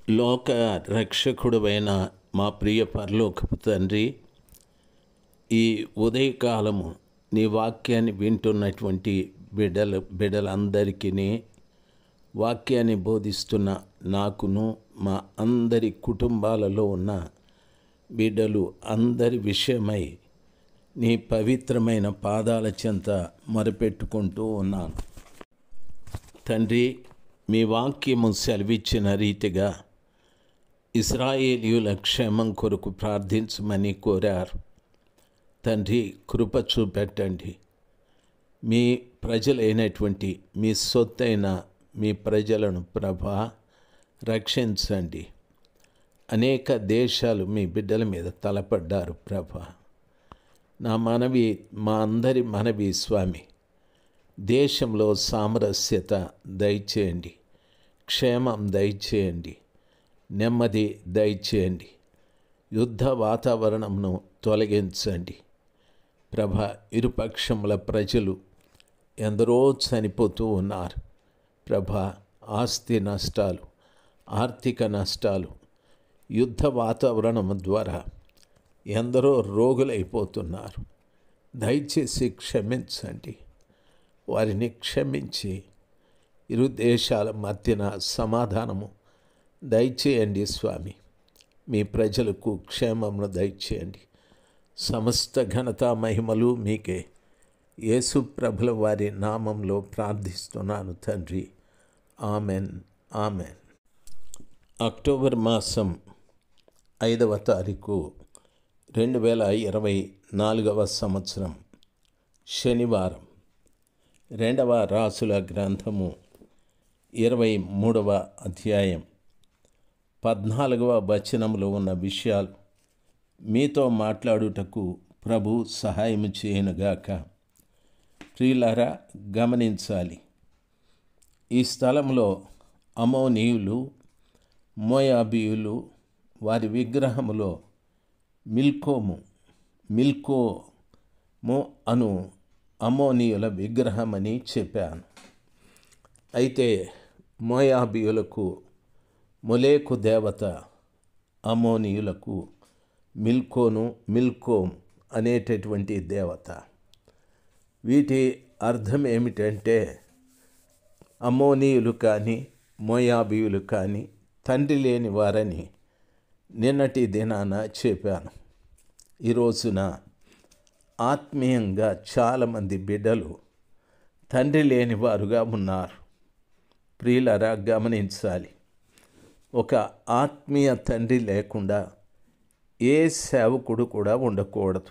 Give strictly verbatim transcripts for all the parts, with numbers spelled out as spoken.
లోక రక్షకుడువైన మా ప్రియ పరలోకపు తండ్రి, ఈ ఉదయకాలము నీ వాక్యాన్ని వింటున్నటువంటి బిడ్డల బిడ్డలందరికీ వాక్యాన్ని బోధిస్తున్న నాకును మా అందరి కుటుంబాలలో ఉన్న బిడ్డలు అందరి విషయమై నీ పవిత్రమైన పాదాల చెంత మొరపెట్టుకుంటూ ఉన్నాను. తండ్రి, మీ వాక్యము సెలవిచ్చిన రీతిగా ఇశ్రాయేలీయుల క్షేమం కొరకు ప్రార్థించమని కోరారు. తండ్రి, కృప చూపెట్టండి. మీ ప్రజలైనటువంటి మీ సొత్తైన మీ ప్రజలను ప్రభా రక్షించండి. అనేక దేశాలు మీ బిడ్డల మీద తలపడ్డారు ప్రభా. నా మనవి, మా అందరి మనవి స్వామి, దేశంలో సామరస్యత దయచేయండి, క్షేమం దయచేయండి, నెమ్మది దయచేయండి, యుద్ధ వాతావరణంను తొలగించండి ప్రభ. ఇరుపక్షముల ప్రజలు ఎందరో చనిపోతూ ఉన్నారు ప్రభ. ఆస్తి నష్టాలు, ఆర్థిక నష్టాలు, యుద్ధ వాతావరణం ద్వారా ఎందరో రోగులైపోతున్నారు. దయచేసి క్షమించండి, వారిని క్షమించి ఇరు దేశాల మధ్యన సమాధానము దయచేయండి స్వామి. మీ ప్రజలకు క్షేమమును దయచేయండి. సమస్త ఘనత మహిమలు మీకే. యేసు ప్రభుల వారి నామంలో ప్రార్థిస్తున్నాను తండ్రి. Amen, amen. అక్టోబర్ మాసం ఐదవ తారీఖు రెండు వేల ఇరవై నాలుగవ సంవత్సరం శనివారం. రెండవ రాసుల గ్రంథము ఇరవై మూడవ అధ్యాయం పద్నాలుగవ వచనంలో ఉన్న విషయాలు మీతో మాట్లాడుటకు ప్రభు సహాయము చేయనుగాక. ప్రియులారా, గమనించాలి. ఈ స్థలంలో అమోనీయులు, మోయాబీయులు వారి విగ్రహములో మిల్కోము మిల్కోము అను అమోనీయుల విగ్రహమని చెప్పాను. అయితే మోయాబీయులకు మొలేకు దేవత, అమోనీయులకు మిల్కోను మిల్కోమ్ అనేటటువంటి దేవత. వీటి అర్థం ఏమిటంటే, అమోనీయులు కానీ మోయాబీయులు కానీ తండ్రి లేని వారని నిన్నటి దినాన చెప్పాను. ఈ రోజున ఆత్మీయంగా చాలామంది బిడ్డలు తండ్రి లేని వారుగా ఉన్నారు. ప్రియులరా, గమనించాలి. ఒక ఆత్మీయ తండ్రి లేకుండా ఏ సేవకుడు కూడా ఉండకూడదు.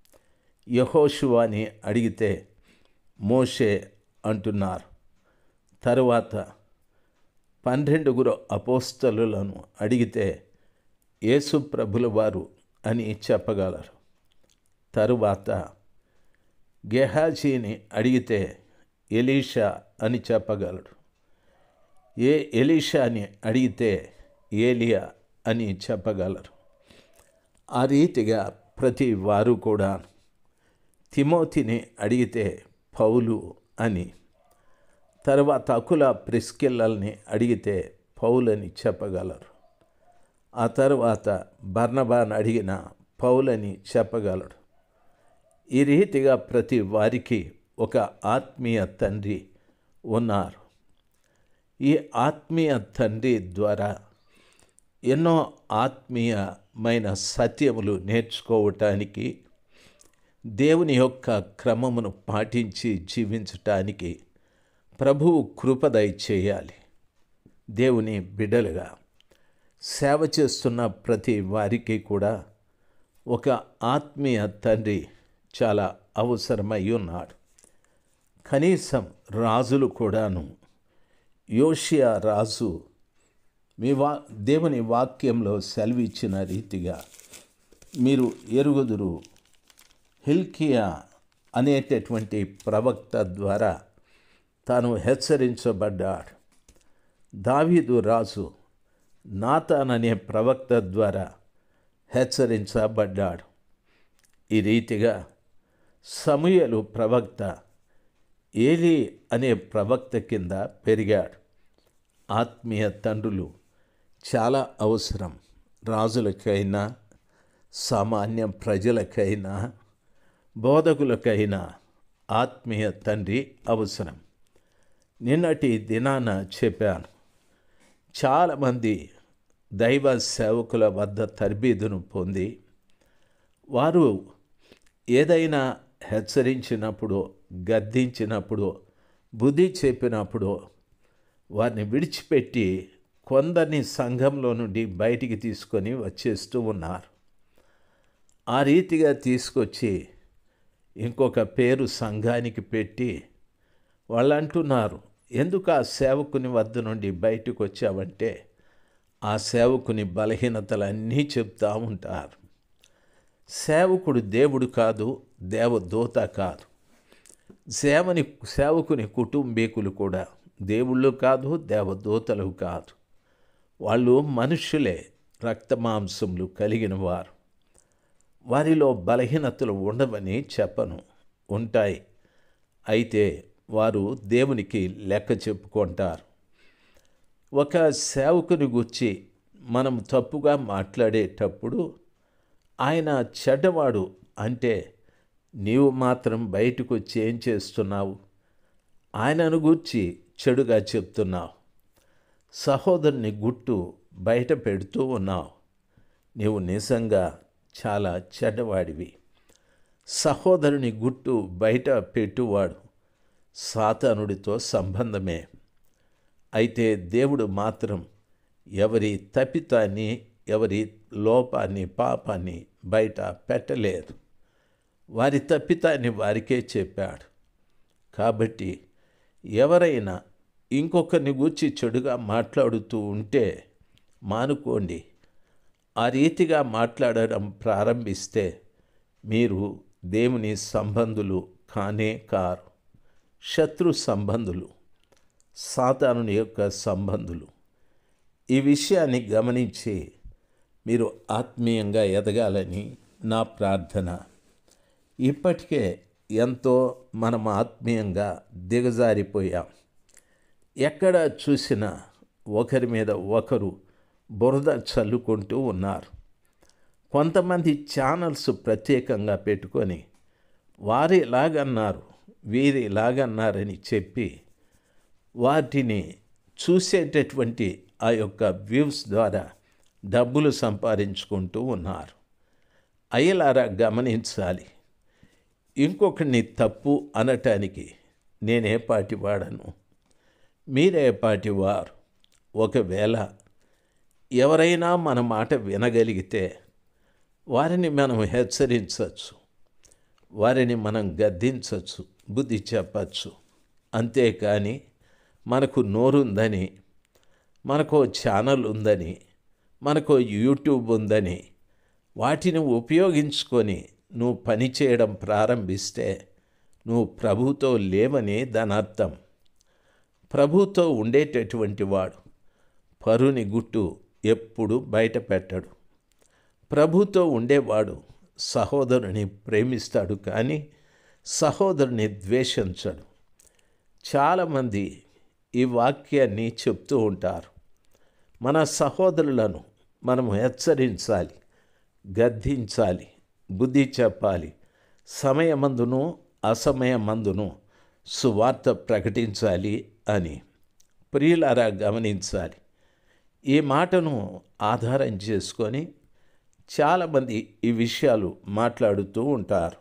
యెహోషువని అడిగితే మోషే అంటున్నారు. తరువాత పన్నెండుగురు అపోస్తలులను అడిగితే యేసు ప్రభుల వారు అని చెప్పగలరు. తరువాత గెహాజీని అడిగితే ఎలీషా అని చెప్పగలడు. ఏ ఎలీషాని అడిగితే ఏలియా అని చెప్పగలరు. ఆ రీతిగా ప్రతి వారు కూడా తిమోతిని అడిగితే పౌలు అని, తర్వాత అకుల ప్రిస్కిల్లల్ని అడిగితే పౌలని చెప్పగలరు. ఆ తర్వాత బర్నబాను అడిగిన పౌలని చెప్పగలడు. ఈ రీతిగా ప్రతి వారికి ఒక ఆత్మీయ తండ్రి ఉన్నారు. ఈ ఆత్మీయ తండ్రి ద్వారా ఎన్నో ఆత్మీయమైన సత్యములు నేర్చుకోవటానికి, దేవుని యొక్క క్రమమును పాటించి జీవించటానికి ప్రభువు కృప దయచేయాలి. దేవుని బిడ్డలుగా సేవ చేస్తున్న ప్రతి వారికి కూడా ఒక ఆత్మీయ తండ్రి చాలా అవసరమై ఉన్నాడు. కనీసం రాజులు కూడాను. యోషియా రాజు మీ వా దేవుని వాక్యంలో సెలవిచ్చిన రీతిగా మీరు ఎరుగుదురు. హిల్కియా అనేటటువంటి ప్రవక్త ద్వారా తాను హెచ్చరించబడ్డాడు. దావీదు రాజు నాతాన్ అనే ప్రవక్త ద్వారా హెచ్చరించబడ్డాడు. ఈ రీతిగా సమూయేలు ప్రవక్త ఏలీ అనే ప్రవక్త కింద పెరిగాడు. ఆత్మీయ తండ్రులు చాలా అవసరం. రాజులకైనా, సామాన్య ప్రజలకైనా, బోధకులకైనా ఆత్మీయ తండ్రి అవసరం. నిన్నటి దినాన చెప్పాను, చాలామంది దైవ సేవకుల వద్ద తర్బీదును పొంది వారు ఏదైనా హెచ్చరించినప్పుడు, గద్దించినప్పుడు, బుద్ధి చెప్పినప్పుడు వారిని విడిచిపెట్టి కొందరిని సంఘంలో నుండి బయటికి తీసుకొని వచ్చేస్తూ ఉన్నారు. ఆ రీతిగా తీసుకొచ్చి ఇంకొక పేరు సంఘానికి పెట్టి వాళ్ళు అంటున్నారు, ఎందుకు ఆ సేవకుని వద్ద నుండి బయటకు వచ్చావంటే ఆ సేవకుని బలహీనతలన్నీ చెప్తూ ఉంటారు. సేవకుడు దేవుడు కాదు, దేవదూత కాదు. సేవని సేవకుని కుటుంబీకులు కూడా దేవుళ్ళు కాదు, దేవదూతలు కాదు. వాళ్ళు మనుష్యులే, రక్తమాంసములు కలిగిన వారు. వారిలో బలహీనతలు ఉండవని చెప్పను, ఉంటాయి. అయితే వారు దేవునికి లెక్క చెప్పుకుంటారు. ఒక సేవకుని గురించి మనం తప్పుగా మాట్లాడేటప్పుడు ఆయన చెడ్డవాడు అంటే నీవు మాత్రం బయటకు వచ్చి ఏం చేస్తున్నావు? ఆయనను గూర్చి చెడుగా చెప్తున్నావు. సహోదరుని గుట్టు బయట పెడుతూ ఉన్నావు. నీవు నిజంగా చాలా చెడ్డవాడివి. సహోదరుని గుట్టు బయట పెట్టువాడు సాతానుడితో సంబంధమే. అయితే దేవుడు మాత్రం ఎవరి తప్పితాన్ని, ఎవరి లోపాన్ని, పాపాన్ని బయట పెట్టలేదు. వారి తప్పితాన్ని వారికే చెప్పాడు. కాబట్టి ఎవరైనా ఇంకొకరిని గూర్చి చెడుగా మాట్లాడుతూ ఉంటే మానుకోండి. ఆ రీతిగా మాట్లాడడం ప్రారంభిస్తే మీరు దేవుని సంబంధులు కానే కారు. శత్రు సంబంధులు, సాతానుని యొక్క సంబంధులు. ఈ విషయాన్ని గమనించి మీరు ఆత్మీయంగా ఎదగాలని నా ప్రార్థన. ఇప్పటికే ఎంతో మనం ఆత్మీయంగా దిగజారిపోయాం. ఎక్కడ చూసినా ఒకరి మీద ఒకరు బురద చల్లుకుంటూ ఉన్నారు. కొంతమంది ఛానల్స్ ప్రత్యేకంగా పెట్టుకొని వారు ఇలాగన్నారు, వీరు ఇలాగన్నారని చెప్పి వాటిని చూసేటటువంటి ఆ యొక్క వ్యూస్ ద్వారా డబ్బులు సంపాదించుకుంటూ ఉన్నారు. అయ్యలారా గమనించాలి. ఇంకొకరిని తప్పు అనటానికి నేనే పాటి వాడను, మీరే పాటి వారు. ఒకవేళ ఎవరైనా మన మాట వినగలిగితే వారిని మనం హెచ్చరించవచ్చు, వారిని మనం గద్దించవచ్చు, బుద్ధి చెప్పచ్చు. అంతేకాని మనకు నోరుందని, మనకు ఛానల్ ఉందని, మనకు యూట్యూబ్ ఉందని వాటిని ఉపయోగించుకొని నువ్వు పని చేయడం ప్రారంభిస్తే నువ్వు ప్రభువుతో లేవని దాని అర్థం. ప్రభువుతో ఉండేటటువంటి వాడు పరుని గుట్టు ఎప్పుడు బయట పెట్టడు. ప్రభువుతో ఉండేవాడు సహోదరుని ప్రేమిస్తాడు కానీ సహోదరుని ద్వేషించడు. చాలామంది ఈ వాక్యాన్ని చెప్తూ ఉంటారు. మన సహోదరులను మనం హెచ్చరించాలి, గద్దించాలి, బుద్ధి చెప్పాలి, సమయమందును అసమయమందును సువార్త ప్రకటించాలి అని. ప్రియులారా గమనించాలి. ఈ మాటను ఆధారం చేసుకొని చాలామంది ఈ విషయాలు మాట్లాడుతూ ఉంటారు.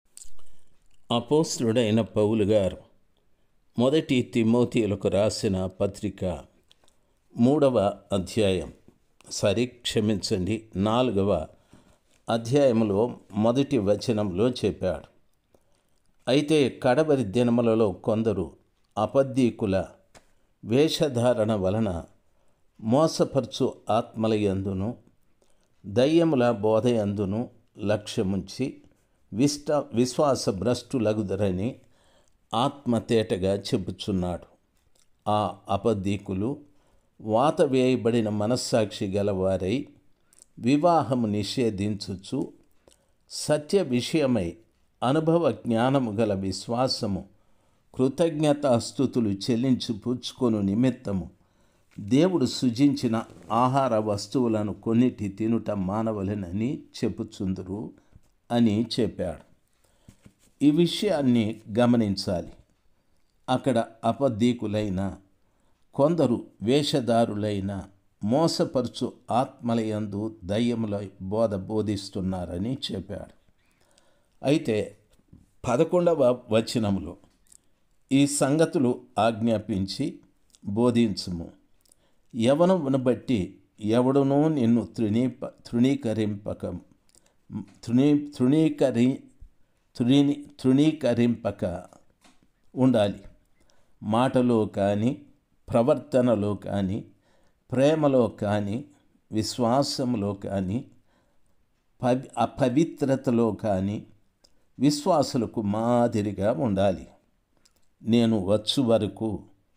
అపోస్తలుడైన పౌలు గారు మొదటి తిమోతియులకు రాసిన పత్రిక మూడవ అధ్యాయం సరి క్షమించండి నాలుగవ అధ్యాయంలో మొదటి వచనంలో చెప్పాడు, అయితే కడవరి దినములలో కొందరు అబద్ధీకుల వేషధారణ వలన మోసపరచు ఆత్మల యందును దయ్యముల బోధయందును లక్ష్యముంచి విష్ట విశ్వాస భ్రష్టులగుదరని ఆత్మతేటగా చెప్పుచున్నాడు. ఆ అబద్ధీకులు వాత వేయబడిన మనస్సాక్షి గలవారై వివాహము నిషేధించుచు సత్య విషయమై అనుభవ జ్ఞానము గల విశ్వాసము కృతజ్ఞతాస్తుతులు చెల్లించి పుచ్చుకొను నిమిత్తము దేవుడు సృజించిన ఆహార వస్తువులను కొన్నిటి తినుట మానవలెనని చెప్పుచుందురు అని చెప్పాడు. ఈ విషయాన్ని గమనించాలి. అక్కడ అబద్ధీకులైన కొందరు వేషధారులైన మోసపరుచు ఆత్మలయందు దయ్యముల బోధ బోధిస్తున్నారని చెప్పాడు. అయితే పదకొండవ వచనములో ఈ సంగతులు ఆజ్ఞాపించి బోధించుము. యవనమును బట్టి ఎవడునూ నిన్ను తృణీప తృణీకరింపక తృణీ తృణీకరి తృణీ తృణీకరింపక ఉండాలి. మాటలో కానీ, ప్రవర్తనలో కానీ, ప్రేమలో కానీ, విశ్వాసములో కానీ, పవి అపవిత్రతలో కానీ విశ్వాసులకు మాదిరిగా ఉండాలి. నేను వచ్చు వరకు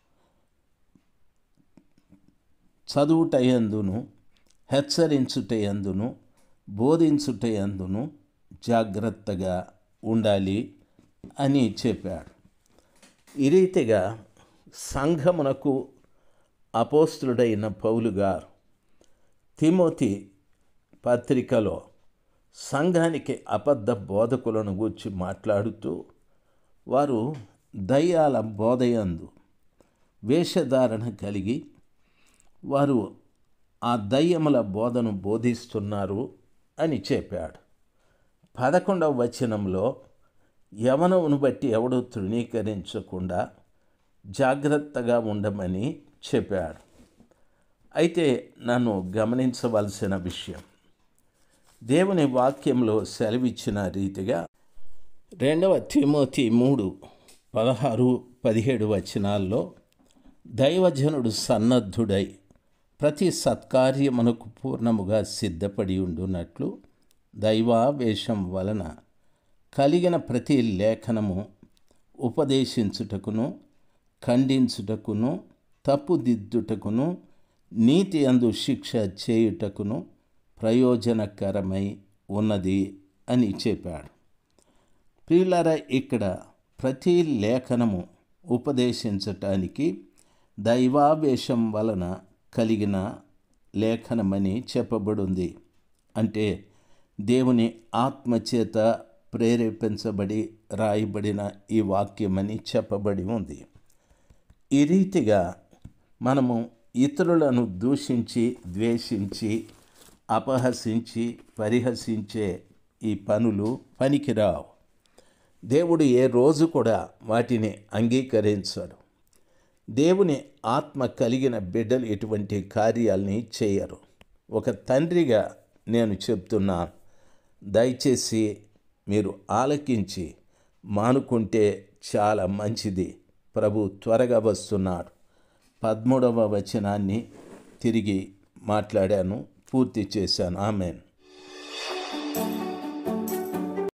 చదువుటయందును, హెచ్చరించుటయందును, బోధించుటయందును జాగ్రత్తగా ఉండాలి అని చెప్పాడు. ఈ రీతిగా సంఘమునకు అపోస్తులుడైన పౌలు గారు తిమోతి పత్రికలో సంఘానికి అబద్ధ బోధకులను గూర్చి మాట్లాడుతూ, వారు దయ్యాల బోధయందు వేషధారణ కలిగి వారు ఆ దయ్యముల బోధను బోధిస్తున్నారు అని చెప్పాడు. పదకొండవ వచనంలో యవనమును బట్టి ఎవడూ తృణీకరించకుండా జాగ్రత్తగా ఉండమని చెప్పాడు. అయితే నన్ను గమనించవలసిన విషయం, దేవుని వాక్యంలో సెలవిచ్చిన రీతిగా రెండవ తిమోతి మూడు పదహారు పదిహేడు వచనాల్లో దైవజనుడు సన్నద్ధుడై ప్రతి సత్కార్యమునకు పూర్ణముగా సిద్ధపడి ఉండునట్లు దైవావేశం వలన కలిగిన ప్రతి లేఖనము ఉపదేశించుటకును, ఖండించుటకును, తప్పుదిద్దుటకును, నీతి అందు శిక్ష చేయుటకును ప్రయోజనకరమై ఉన్నది అని చెప్పాడు. ప్రియులారా, ఇక్కడ ప్రతి లేఖనము ఉపదేశించటానికి దైవావేశం వలన కలిగిన లేఖనమని చెప్పబడింది. అంటే దేవుని ఆత్మచేత ప్రేరేపించబడి రాయబడిన ఈ వాక్యమని చెప్పబడి ఉంది. ఈ రీతిగా మనము ఇతరులను దూషించి, ద్వేషించి, అపహసించి, పరిహసించే ఈ పనులు పనికిరావు. దేవుడు ఏ రోజు కూడా వాటిని అంగీకరించడు. దేవుని ఆత్మ కలిగిన బిడ్డలు ఎటువంటి కార్యాలని చేయరు. ఒక తండ్రిగా నేను చెప్తున్నాను, దయచేసి మీరు ఆలకించి మానుకుంటే చాలా మంచిది. ప్రభు త్వరగా వస్తున్నాడు. పదమూడవ వచనాన్ని తిరిగి మాట్లాడాను, పూర్తి చేశాను. ఆమెన్.